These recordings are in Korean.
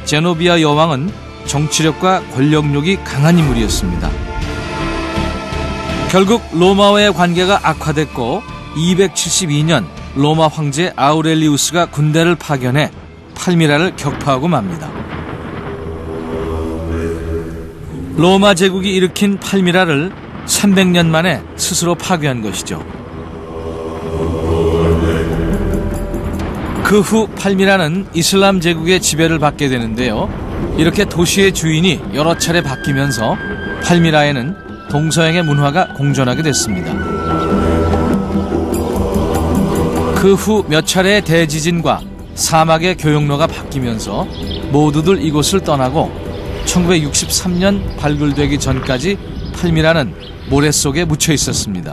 제노비아 여왕은 정치력과 권력욕이 강한 인물이었습니다. 결국 로마와의 관계가 악화됐고 272년 로마 황제 아우렐리우스가 군대를 파견해 팔미라를 격파하고 맙니다. 로마 제국이 일으킨 팔미라를 300년 만에 스스로 파괴한 것이죠. 그 후 팔미라는 이슬람 제국의 지배를 받게 되는데요. 이렇게 도시의 주인이 여러 차례 바뀌면서 팔미라에는 동서양의 문화가 공존하게 됐습니다. 그 후 몇 차례의 대지진과 사막의 교역로가 바뀌면서 모두들 이곳을 떠나고 1963년 발굴되기 전까지 팔미라는 모래 속에 묻혀 있었습니다.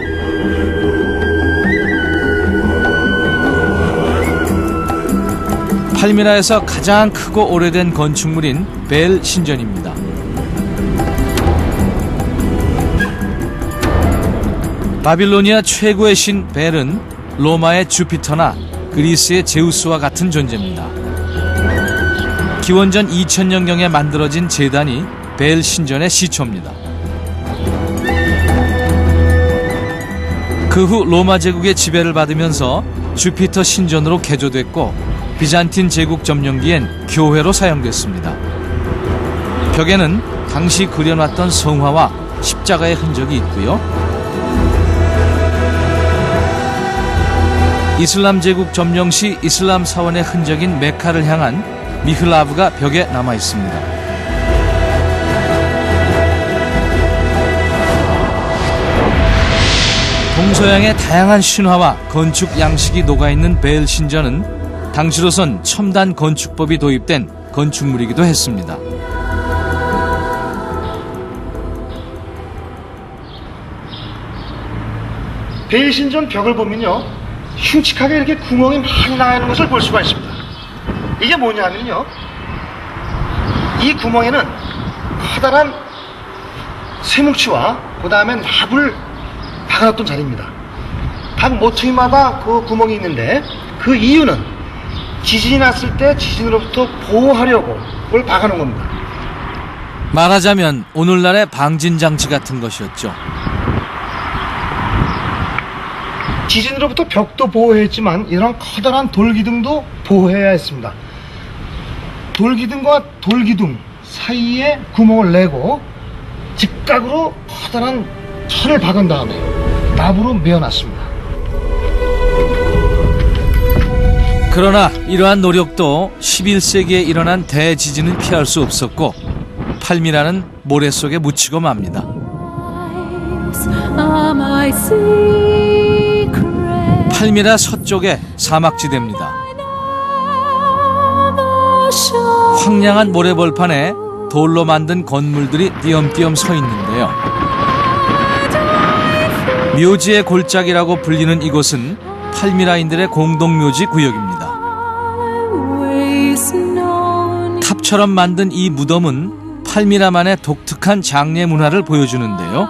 팔미라에서 가장 크고 오래된 건축물인 벨 신전입니다. 바빌로니아 최고의 신 벨은 로마의 주피터나 그리스의 제우스와 같은 존재입니다. 기원전 2000년경에 만들어진 제단이 벨 신전의 시초입니다. 그 후 로마 제국의 지배를 받으면서 주피터 신전으로 개조됐고 비잔틴 제국 점령기엔 교회로 사용됐습니다. 벽에는 당시 그려놨던 성화와 십자가의 흔적이 있고요. 이슬람 제국 점령 시 이슬람 사원의 흔적인 메카를 향한 미흐라브가 벽에 남아 있습니다. 동서양의 다양한 신화와 건축 양식이 녹아있는 벨 신전은 당시로선 첨단 건축법이 도입된 건축물이기도 했습니다. 벨 신전 벽을 보면요, 흉측하게 이렇게 구멍이 많이 나 있는 것을 볼 수가 있습니다. 이게 뭐냐면요, 이 구멍에는 커다란 쇠뭉치와 그 다음에 납을 박아놨던 자리입니다. 각 모퉁이마다 그 구멍이 있는데 그 이유는 지진이 났을 때 지진으로부터 보호하려고 그걸 박아놓은 겁니다. 말하자면 오늘날의 방진장치 같은 것이었죠. 지진으로부터 벽도 보호했지만 이런 커다란 돌기둥도 보호해야 했습니다. 돌기둥과 돌기둥 사이에 구멍을 내고 직각으로 커다란 철을 박은 다음에 납으로 메어놨습니다. 그러나 이러한 노력도 11세기에 일어난 대지진은 피할 수 없었고 팔미라는 모래 속에 묻히고 맙니다. 팔미라 서쪽의 사막지대입니다. 황량한 모래벌판에 돌로 만든 건물들이 띄엄띄엄 서 있는데요. 묘지의 골짜기라고 불리는 이곳은 팔미라인들의 공동묘지 구역입니다. 탑처럼 만든 이 무덤은 팔미라만의 독특한 장례 문화를 보여주는데요.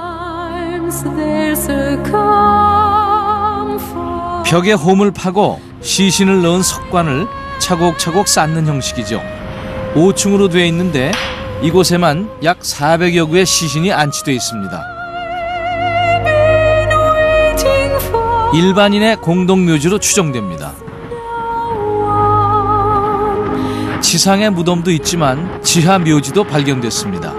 벽에 홈을 파고 시신을 넣은 석관을 차곡차곡 쌓는 형식이죠. 5층으로 되어 있는데 이곳에만 약 400여 구의 시신이 안치되어 있습니다. 일반인의 공동묘지로 추정됩니다. 지상의 무덤도 있지만 지하 묘지도 발견됐습니다.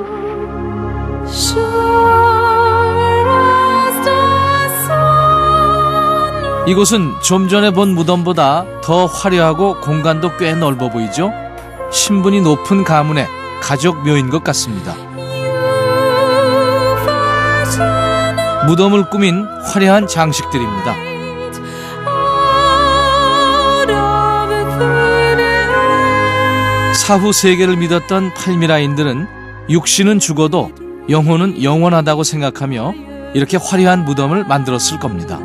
이곳은 좀 전에 본 무덤보다 더 화려하고 공간도 꽤 넓어 보이죠? 신분이 높은 가문의 가족 묘인 것 같습니다. 무덤을 꾸민 화려한 장식들입니다. 사후 세계를 믿었던 팔미라인들은 육신은 죽어도 영혼은 영원하다고 생각하며 이렇게 화려한 무덤을 만들었을 겁니다.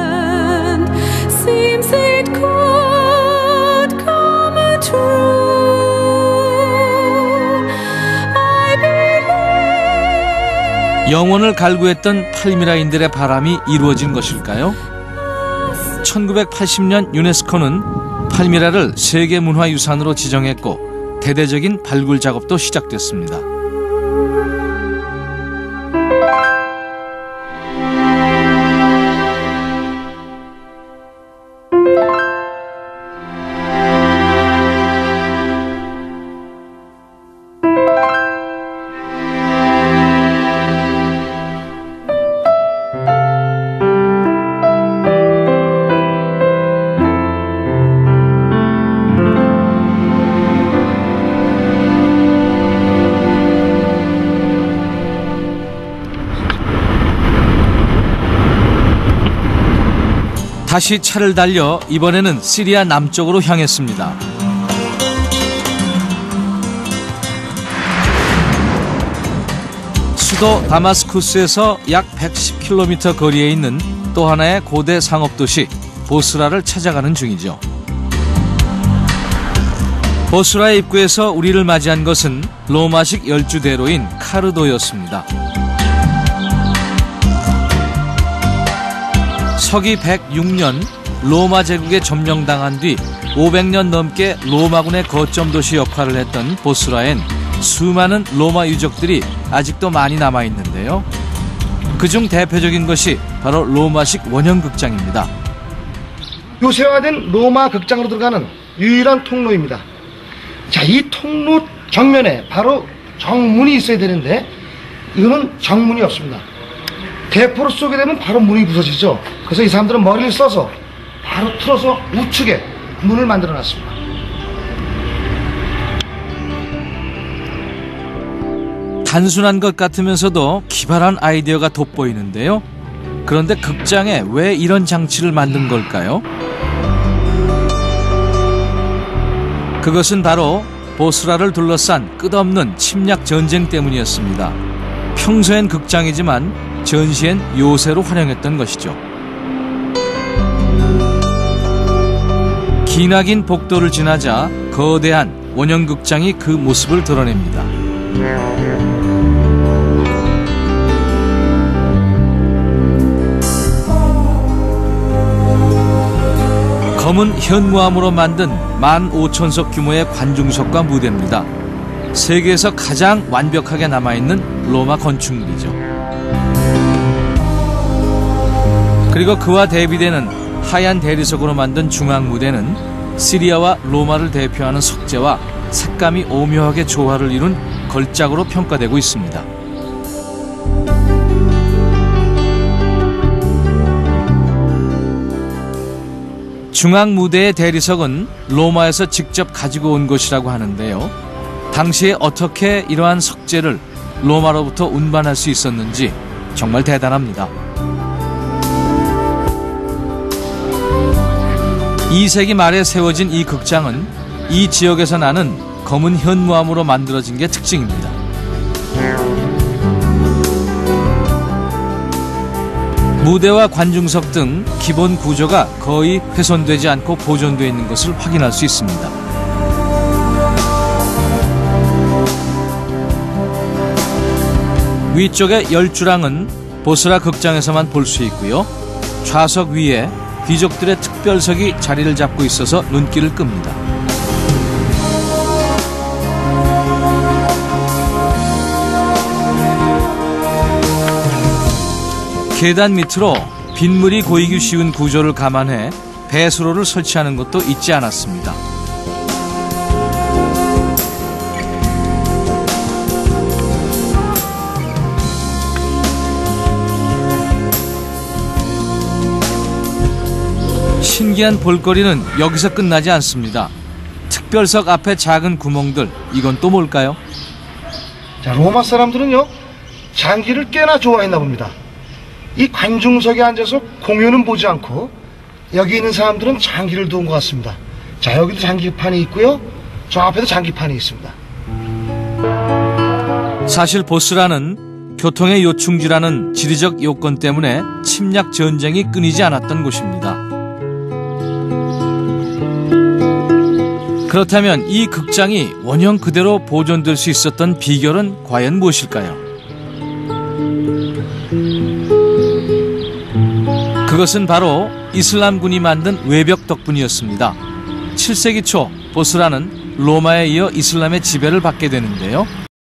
영혼을 갈구했던 팔미라인들의 바람이 이루어진 것일까요? 1980년 유네스코는 팔미라를 세계문화유산으로 지정했고 대대적인 발굴 작업도 시작됐습니다. 다시 차를 달려 이번에는 시리아 남쪽으로 향했습니다. 수도 다마스쿠스에서 약 110km 거리에 있는 또 하나의 고대 상업도시 보스라를 찾아가는 중이죠. 보스라의 입구에서 우리를 맞이한 것은 로마식 열주대로인 카르도였습니다. 서기 106년 로마 제국에 점령당한 뒤 500년 넘게 로마군의 거점 도시 역할을 했던 보스라엔 수많은 로마 유적들이 아직도 많이 남아있는데요. 그중 대표적인 것이 바로 로마식 원형극장입니다. 요새화된 로마 극장으로 들어가는 유일한 통로입니다. 자, 이 통로 정면에 바로 정문이 있어야 되는데 이거는 정문이 없습니다. 대포를 쏘게 되면 바로 문이 부서지죠. 그래서 이 사람들은 머리를 써서 바로 틀어서 우측에 문을 만들어 놨습니다. 단순한 것 같으면서도 기발한 아이디어가 돋보이는데요. 그런데 극장에 왜 이런 장치를 만든 걸까요? 그것은 바로 보스라를 둘러싼 끝없는 침략 전쟁 때문이었습니다. 평소엔 극장이지만 전시엔 요새로 활용했던 것이죠. 기나긴 복도를 지나자 거대한 원형극장이 그 모습을 드러냅니다. 검은 현무암으로 만든 15,000석 규모의 관중석과 무대입니다. 세계에서 가장 완벽하게 남아있는 로마 건축물이죠. 그리고 그와 대비되는 하얀 대리석으로 만든 중앙무대는 시리아와 로마를 대표하는 석재와 색감이 오묘하게 조화를 이룬 걸작으로 평가되고 있습니다. 중앙무대의 대리석은 로마에서 직접 가지고 온 것이라고 하는데요. 당시에 어떻게 이러한 석재를 로마로부터 운반할 수 있었는지 정말 대단합니다. 2세기 말에 세워진 이 극장은 이 지역에서 나는 검은 현무암으로 만들어진 게 특징입니다. 무대와 관중석 등 기본 구조가 거의 훼손되지 않고 보존되어 있는 것을 확인할 수 있습니다. 위쪽의 열주랑은 보스라 극장에서만 볼 수 있고요. 좌석 위에 귀족들의 특별석이 자리를 잡고 있어서 눈길을 끕니다. 계단 밑으로 빗물이 고이기 쉬운 구조를 감안해 배수로를 설치하는 것도 잊지 않았습니다. 신기한 볼거리는 여기서 끝나지 않습니다. 특별석 앞에 작은 구멍들, 이건 또 뭘까요? 자, 로마 사람들은요, 장기를 꽤나 좋아했나 봅니다. 이 관중석에 앉아서 공연은 보지 않고 여기 있는 사람들은 장기를 두은 것 같습니다. 자, 여기도 장기판이 있고요, 저 앞에도 장기판이 있습니다. 사실 보스라는 교통의 요충지라는 지리적 요건 때문에 침략 전쟁이 끊이지 않았던 곳입니다. 그렇다면 이 극장이 원형 그대로 보존될 수 있었던 비결은 과연 무엇일까요? 그것은 바로 이슬람군이 만든 외벽 덕분이었습니다. 7세기 초 보스라는 로마에 이어 이슬람의 지배를 받게 되는데요.